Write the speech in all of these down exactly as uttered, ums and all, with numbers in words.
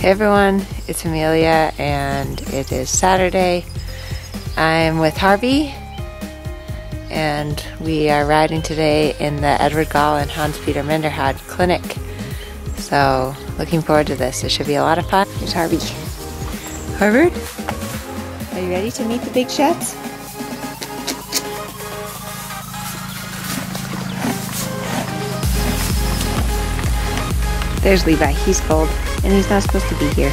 Hey everyone, it's Amelia and it is Saturday. I'm with Harvey and we are riding today in the Edward Gal and Hans Peter Minderhad clinic. So looking forward to this. It should be a lot of fun. Here's Harvey. Harvard, are you ready to meet the big shots? There's Levi. He's cold and he's not supposed to be here.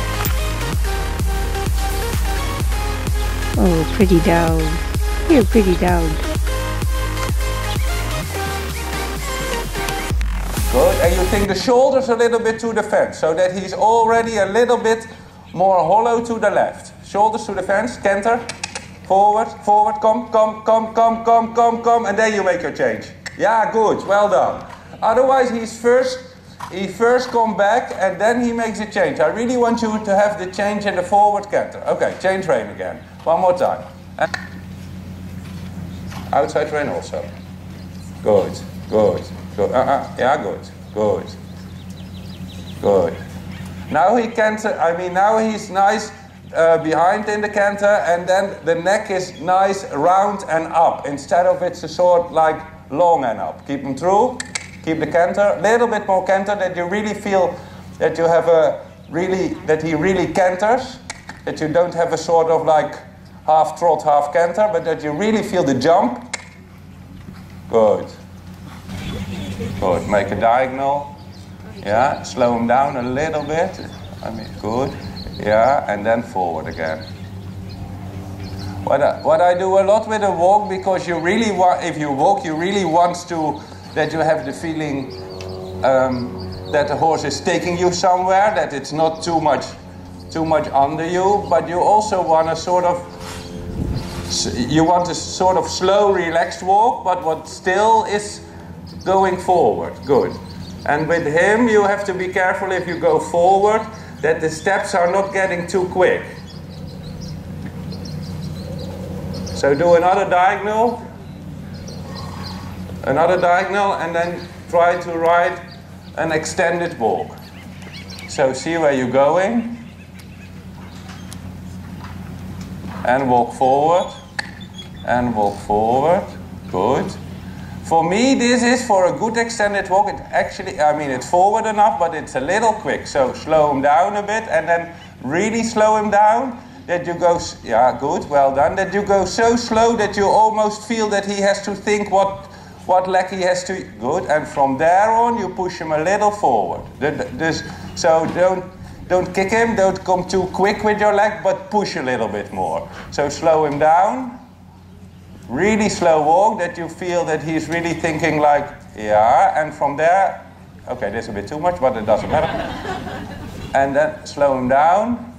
Oh, pretty dog. You're a pretty dog. Good, and you think the shoulders a little bit to the fence, so that he's already a little bit more hollow to the left. Shoulders to the fence, canter, forward, forward, come, come, come, come, come, come, come, and then you make your change. Yeah, good, well done. Otherwise, he's first, he first come back, and then he makes a change. I really want you to have the change in the forward canter. Okay, change rein again. One more time. And outside rein also. Good, good. Good. Uh-uh. Yeah, good, good, good. Now he canter, I mean, now he's nice uh, behind in the canter, and then the neck is nice round and up, instead of it's a sort like long and up. Keep him through, keep the canter, a little bit more canter, that you really feel that you have a really, that he really canters, that you don't have a sort of like half trot, half canter, but that you really feel the jump. Good. Good, make a diagonal, yeah, slow him down a little bit, I mean, good, yeah, and then forward again. What I, what I do a lot with a walk, because you really want, if you walk, you really want to, that you have the feeling um, that the horse is taking you somewhere, that it's not too much, too much under you, but you also want a sort of, you want a sort of slow, relaxed walk, but what still is going forward, good. And with him, you have to be careful if you go forward, that the steps are not getting too quick. So do another diagonal, another diagonal, and then try to ride an extended walk. So see where you're going, and walk forward, and walk forward, good. For me, this is for a good extended walk. It actually, I mean, it's forward enough, but it's a little quick. So slow him down a bit, and then really slow him down. That you go, yeah, good, well done. That you go so slow that you almost feel that he has to think what, what leg he has to, good. And from there on, you push him a little forward. This, so don't, don't kick him, don't come too quick with your leg, but push a little bit more. So slow him down. Really slow walk, that you feel that he's really thinking like, yeah, and from there, okay, this is a bit too much, but it doesn't matter. And then slow him down.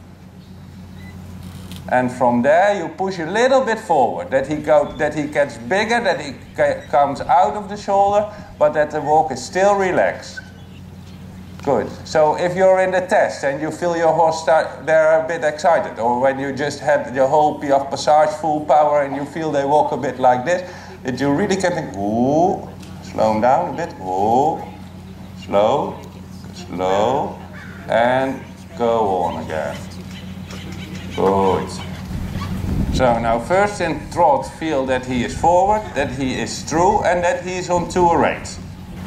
And from there, you push a little bit forward, that he go, that he gets bigger, that he comes out of the shoulder, but that the walk is still relaxed. Good. So if you're in the test and you feel your horse start, they're a bit excited, or when you just had your whole Piaffe Passage full power and you feel they walk a bit like this, that you really can think, ooh, slow them down a bit, ooh, slow, slow, and go on again. Good. So now first in trot, feel that he is forward, that he is through, and that he is on two reins.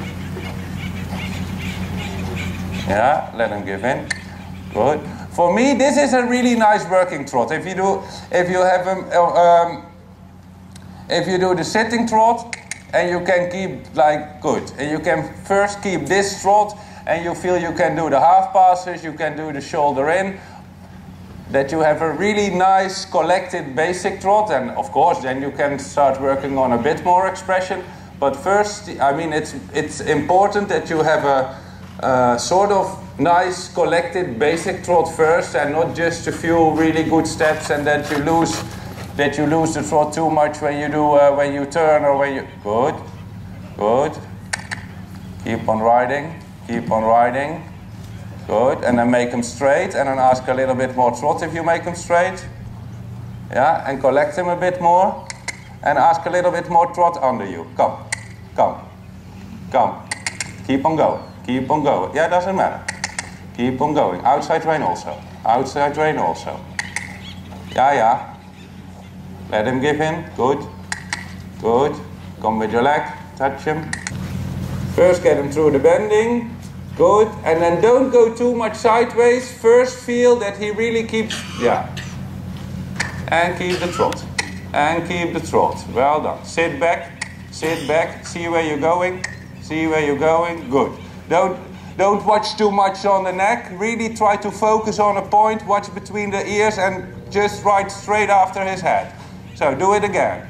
Yeah, let him give in. Good. For me, this is a really nice working trot. If you do, if you have him, um, if you do the sitting trot, and you can keep like good, and you can first keep this trot, and you feel you can do the half passes, you can do the shoulder in, that you have a really nice collected basic trot, and of course, then you can start working on a bit more expression. But first, I mean, it's it's important that you have a Uh, sort of nice collected basic trot first, and not just a few really good steps, and that you lose that you lose the trot too much when you do uh, when you turn or when you good, good. Keep on riding, keep on riding, good, and then make them straight, and then ask a little bit more trot if you make them straight. Yeah, and collect them a bit more, and ask a little bit more trot under you. Come, come, come. Keep on going. Keep on going. Yeah, doesn't matter. Keep on going. Outside rein also. Outside rein also. Yeah, yeah. Let him give in. Good. Good. Come with your leg. Touch him. First get him through the bending. Good. And then don't go too much sideways. First feel that he really keeps... Yeah. And keep the trot. And keep the trot. Well done. Sit back. Sit back. See where you're going. See where you're going. Good. Don't... Don't watch too much on the neck. Really try to focus on a point. Watch between the ears and just right straight after his head. So do it again.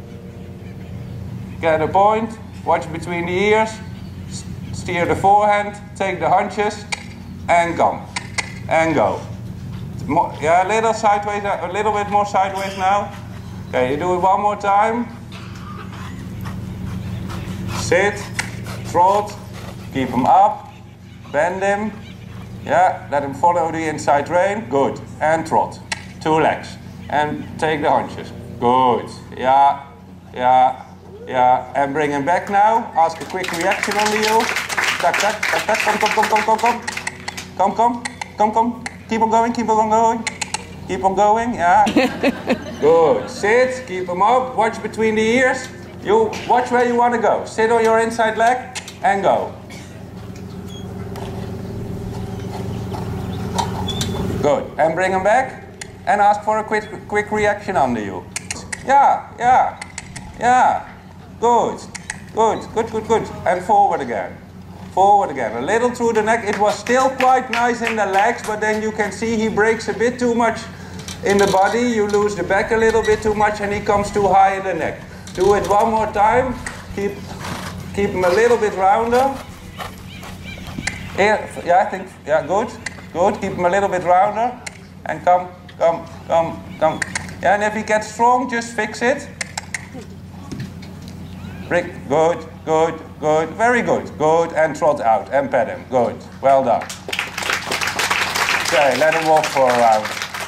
Get a point. Watch between the ears. Steer the forehand. Take the hunches. And come. And go. More, yeah, a little sideways. A little bit more sideways now. Okay, you do it one more time. Sit. Trot. Keep him up. Bend him, yeah, let him follow the inside rein, good, and trot, two legs, and take the hunches, good, yeah, yeah, yeah, and bring him back now, ask a quick reaction on the heel, tack, tack, tack, tack, come, come, come, come, come, come, come, come, come, keep on going, keep on going, keep on going, yeah, good, sit, keep him up, watch between the ears, you watch where you want to go, sit on your inside leg, and go. Good. And bring him back and ask for a quick quick reaction under you. Yeah, yeah, yeah. Good, good, good, good, good. And forward again. Forward again. A little through the neck. It was still quite nice in the legs, but then you can see he breaks a bit too much in the body. You lose the back a little bit too much and he comes too high in the neck. Do it one more time. Keep, keep him a little bit rounder. Here, yeah, I think, yeah, good. Good, keep him a little bit rounder. And come, come, come, come. Yeah, and if he gets strong, just fix it. Bring, good, good, good, very good. Good, and trot out, and pet him. Good, well done. Okay, let him walk for a round.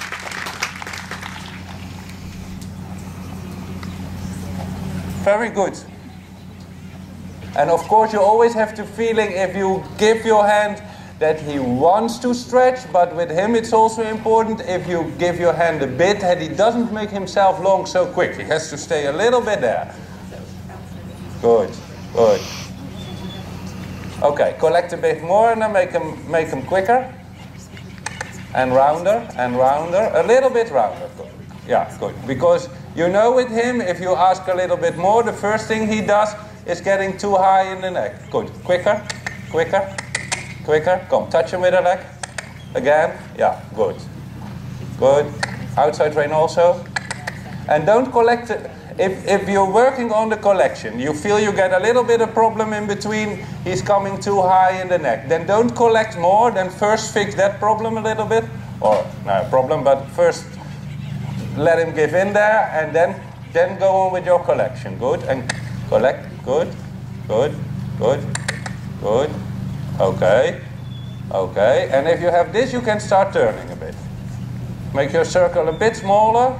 Very good. And of course, you always have the feeling if you give your hand that he wants to stretch, but with him it's also important if you give your hand a bit that he doesn't make himself long so quick. He has to stay a little bit there. Good, good. Okay, collect a bit more and then make him, make him quicker. And rounder, and rounder, a little bit rounder. Good. Yeah, good. Because you know with him, if you ask a little bit more, the first thing he does is getting too high in the neck. Good, quicker, quicker. Quicker, come, touch him with a leg. Again, yeah, good. Good. Outside rein also. And don't collect it. If, if you're working on the collection, you feel you get a little bit of problem in between, he's coming too high in the neck, then don't collect more, then first fix that problem a little bit. Or, no problem, but first let him give in there, and then, then go on with your collection. Good, and collect, good, good, good, good. Okay, okay, and if you have this, you can start turning a bit. Make your circle a bit smaller.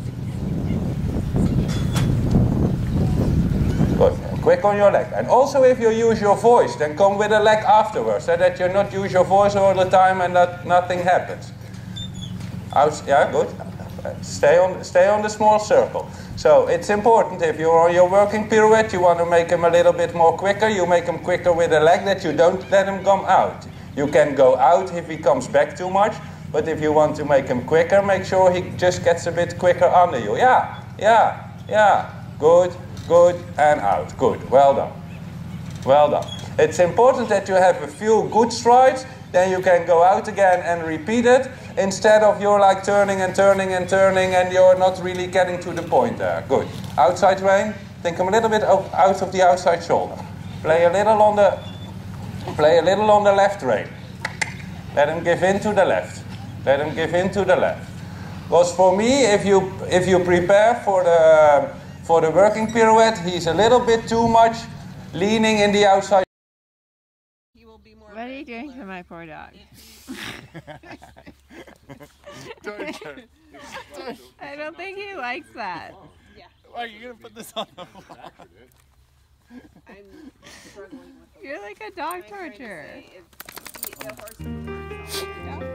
Good, and quick on your leg. And also if you use your voice, then come with a leg afterwards, so that you not use your voice all the time and that nothing happens. Out, yeah, good. Stay on, stay on the small circle. So it's important if you're on your working pirouette, you want to make him a little bit more quicker, you make him quicker with a leg that you don't let him come out. You can go out if he comes back too much, but if you want to make him quicker, make sure he just gets a bit quicker under you. Yeah, yeah, yeah. Good, good, and out. Good, well done. Well done. It's important that you have a few good strides, then you can go out again and repeat it, instead of you're like turning and turning and turning and you're not really getting to the point there. Good. Outside rein, think him a little bit out of the outside shoulder. Play a little on the, play a little on the left rein. Let him give in to the left. Let him give in to the left. Because for me, if you if you prepare for the for the working pirouette, he's a little bit too much leaning in the outside. What are you doing to my poor dog? I don't think he likes that. Yeah. Why are you going to put this on the floor? I'm struggling with the You're like a dog torturer. Ja.